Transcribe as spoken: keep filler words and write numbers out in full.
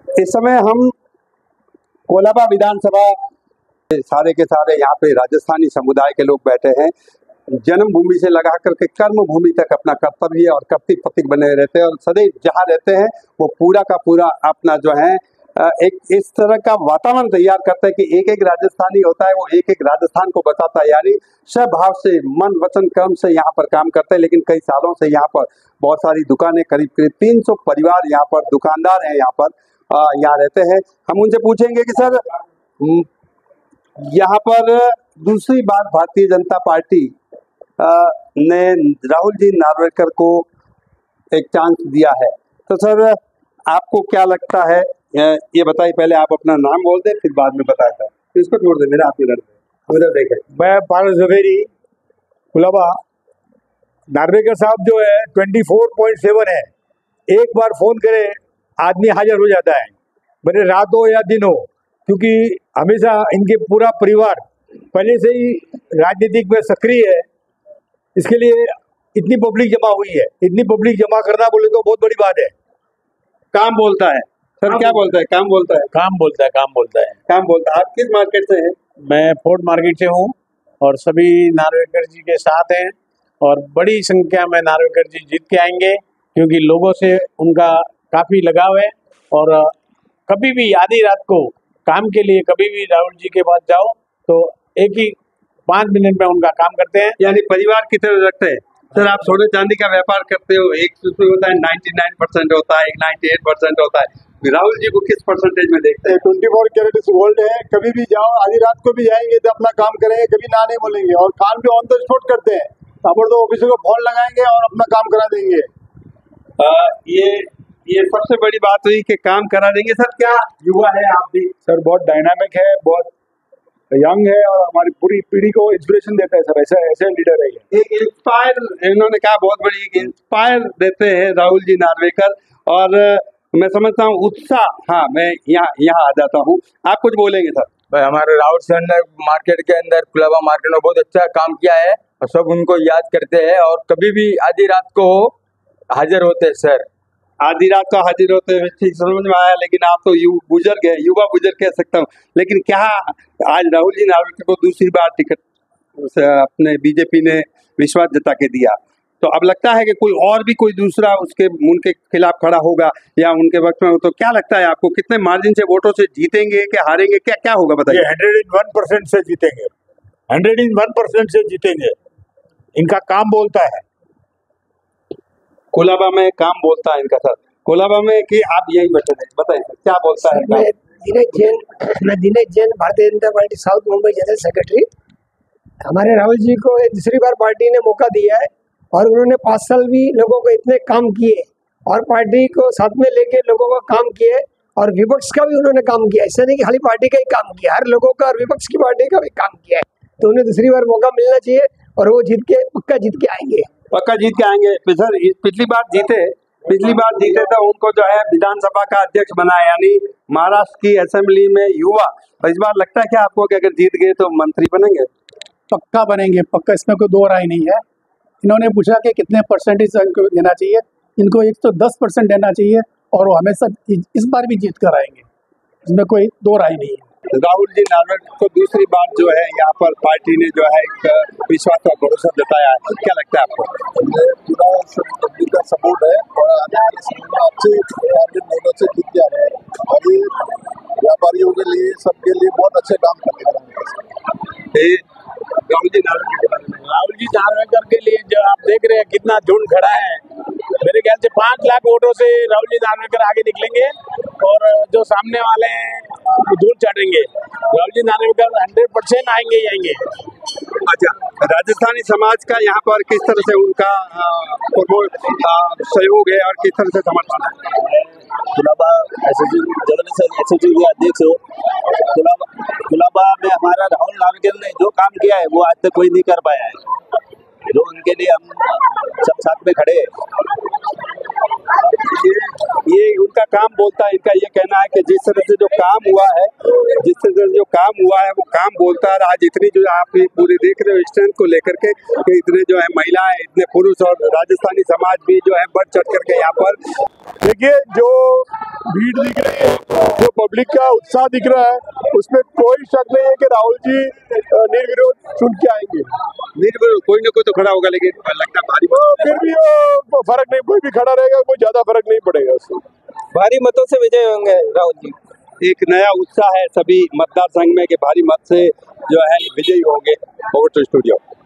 इस समय हम कोलाबा विधानसभा सारे के सारे यहाँ पे राजस्थानी समुदाय के लोग बैठे हैं। जन्मभूमि से लगा करके कर्म भूमि तक अपना कर्तव्य और कर्तव्य प्रतीक बने रहते हैं और सदैव जहाँ रहते हैं वो पूरा का पूरा अपना जो है एक इस तरह का वातावरण तैयार करता है कि एक एक राजस्थानी होता है वो एक एक राजस्थान को बताता है, यानी स्वभाव से मन वचन कर्म से यहाँ पर काम करते हैं। लेकिन कई सालों से यहाँ पर बहुत सारी दुकानें, करीब करीब तीन सौ परिवार यहाँ पर दुकानदार हैं, यहाँ पर यहाँ रहते हैं। हम उनसे पूछेंगे कि सर यहाँ पर दूसरी बार भारतीय जनता पार्टी ने राहुल जी नार्वेकर को एक चांस दिया है, तो सर आपको क्या लगता है? ये बताइए, पहले आप अपना नाम बोल दें फिर बाद में बताता है। इसको छोड़ दे, मेरा आप इधर उधर देखें। मैं पारस जवेरी कोलाबा। नार्वेकर साहब जो है चौबीस पॉइंट सात है, एक बार फोन करे आदमी हाजिर हो जाता है, भले रात हो या दिन हो, क्योंकि हमेशा इनके पूरा परिवार पहले से ही राजनीतिक में सक्रिय है। इसके लिए इतनी पब्लिक जमा हुई है। इतनी पब्लिक जमा करना बोले तो बहुत बड़ी बात है। काम बोलता है सर, क्या बोलता है? काम बोलता है, काम बोलता है, काम बोलता है, काम बोलता है। आप किस मार्केट से हैं? मैं फोर्ट मार्केट से हूँ और सभी नार्वेकर जी के साथ हैं और बड़ी संख्या में नार्वेकर जी जीत के आएंगे, क्योंकि लोगों से उनका काफ़ी लगाव है। और कभी भी आधी रात को काम के लिए कभी भी राहुल जी के पास जाओ तो एक ही पाँच मिनट में उनका काम करते हैं, यानी परिवार की तरह रखते हैं। सर आप सोने चांदी का व्यापार करते हो, एक उसमें होता है निन्यानवे परसेंट होता है, एक अट्ठानवे परसेंट होता है, राहुल जी को किस परसेंटेज में देखते हैं? चौबीस कैरेट गोल्ड है। कभी भी जाओ, आधी रात को भी जाएंगे तो अपना काम करेंगे, कभी ना नहीं बोलेंगे और काम भी ऑन द स्पॉट करते हैं। अब तो ऑफिस को फोन लगाएंगे और अपना काम करा देंगे। आ, ये ये सबसे बड़ी बात हुई कि काम करा देंगे। सर क्या युवा है आप भी? सर बहुत डायनामिक है, बहुत यंग है और हमारी पूरी पीढ़ी को इंस्पिरेशन देता है। सर ऐसा ऐसे लीडर है ये। एक इंस्पायर, इन्होंने कहा बहुत बड़ी इंस्पायर देते हैं राहुल जी नार्वेकर, और मैं समझता हूँ उत्साह। हाँ, मैं यहाँ यहाँ आ जाता हूँ, आप कुछ बोलेंगे सर? भाई हमारे राहुल सर ने मार्केट के अंदर कोलाबा मार्केट में बहुत अच्छा काम किया है और सब उनको याद करते हैं और कभी भी आधी रात को हाजिर होते हैं। सर आधी रात को हाजिर होते हैं, ठीक समझ में आया। लेकिन आप तो यु बुजुर्ग है, युवा बुजुर्ग कह सकता हूँ। लेकिन क्या आज राहुल जी नार्वेकर को दूसरी बार टिकट अपने बीजेपी ने विश्वास जता के दिया, तो अब लगता है कि कोई और भी कोई दूसरा उसके उनके खिलाफ खड़ा होगा या उनके वक्त में, तो क्या लगता है आपको कितने मार्जिन से वोटों से जीतेंगे, क्या हारेंगे, क्या क्या होगा बताइए? हंड्रेड इन वन परसेंट से जीतेंगे, हंड्रेड इन वन परसेंट से जीतेंगे। इनका काम बोलता है। कोलाबा में काम बोलता है इनका। सर कोलाबा में कि आप यही बैठे थे, बताइए क्या बोलता है? मैं दिनेश जैन, मैं Dinesh Jain, Bharatiya Janata Party South Mumbai general secretary. हमारे राहुल जी को दूसरी बार पार्टी ने मौका दिया है और उन्होंने पाँच साल भी लोगों को इतने काम किए और पार्टी को साथ में लेके लोगों का काम किए और विपक्ष का भी उन्होंने काम किया। ऐसा नहीं कि खाली पार्टी का ही काम किया, हर लोगों का और विपक्ष की पार्टी का भी काम किया है। तो उन्हें दूसरी बार मौका मिलना चाहिए और वो जीत के पक्का जीत के आएंगे, पक्का जीत के आएंगे। सर पिछली बार जीते पिछली बार जीते तो उनको जो है विधानसभा का अध्यक्ष बनाया, यानी महाराष्ट्र की असेंबली में युवा। इस बार लगता है क्या आपको कि अगर जीत गए तो मंत्री बनेंगे? पक्का बनेंगे, पक्का, इसमें कोई दो राय नहीं है। इन्होंने पूछा कि कितने परसेंटेज इनको देना चाहिए, इनको एक तो दस परसेंट देना चाहिए और वो हमेशा इस बार भी जीत कर आएंगे, इसमें कोई दो राय नहीं है। राहुल जी नार्वेकर को दूसरी बार जो है यहाँ पर पार्टी ने जो है एक विश्वास और भरोसा जताया है, क्या लगता है आपको? पूरा पब्लिक का सपोर्ट है और आने वाले समय में अच्छे मार्जिन वोटों से जीत के आ रहे हैं और ये व्यापारियों के लिए, सबके लिए बहुत अच्छे काम करते हैं। राहुल जी नार्वेकर राहुल जी नार्वेकर के लिए जो आप देख रहे हैं कितना झुंड खड़ा है, मेरे ख्याल से पाँच लाख वोटों से राहुल जी नार्वेकर आगे निकलेंगे और जो सामने वाले हैं दूर चढ़ेंगे। राहुल जी नार्वेकर हंड्रेड परसेंट आएंगे ही आएंगे। अच्छा, राजस्थानी समाज का यहाँ पर किस तरह से उनका सहयोग है और किस तरह से समर्थन है? कोलाबा अध्यक्ष हो, कोलाबा में हमारा राहुल नार्वेकर ने जो काम किया है वो आज तक कोई नहीं कर पाया है, जो उनके लिए हम सब साथ में खड़े हैं। ये ये उनका काम बोलता है। इनका ये कहना है कि जिस तरह से जो काम हुआ है जिस तरह से जो काम हुआ है वो काम बोलता है। आज इतनी जो आप ये पूरे देख रहे हो स्ट्रेंथ को लेकर के कि इतने जो है महिलाएं, इतने पुरुष और राजस्थानी समाज भी जो है बढ़ चढ़ करके यहाँ पर। देखिए, जो भीड़ दिख रही है, जो पब्लिक का उत्साह दिख रहा है, उसमें कोई शक नहीं है कि राहुल जी निर्विरोध चुन के आएंगे। निर्विरोध कोई ना कोई तो खड़ा होगा, लेकिन लगता भारी तो फिर भी वो फर्क नहीं, कोई भी खड़ा रहेगा, कोई ज्यादा फर्क नहीं पड़ेगा उससे। भारी मतों से विजय होंगे राहुल जी। एक नया उत्साह है सभी मतदार संघ में कि भारी मत से जो है विजयी होंगे। Over to studio.